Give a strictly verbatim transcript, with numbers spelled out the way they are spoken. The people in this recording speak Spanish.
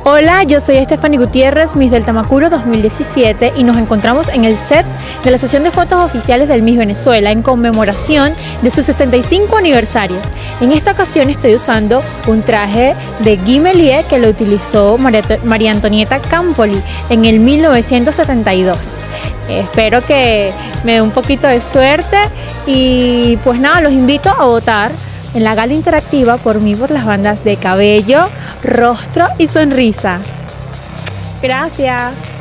Hola, yo soy Stephanie Gutiérrez, Miss del Tamacuro dos mil diecisiete, y nos encontramos en el set de la sesión de fotos oficiales del Miss Venezuela en conmemoración de su sesenta y cinco aniversario. En esta ocasión estoy usando un traje de Guy Meilier que lo utilizó María, María Antonieta Campoli en el mil novecientos setenta y dos. Espero que me dé un poquito de suerte y pues nada, los invito a votar en la gala interactiva por mí por las bandas de cabello, rostro y sonrisa. Gracias.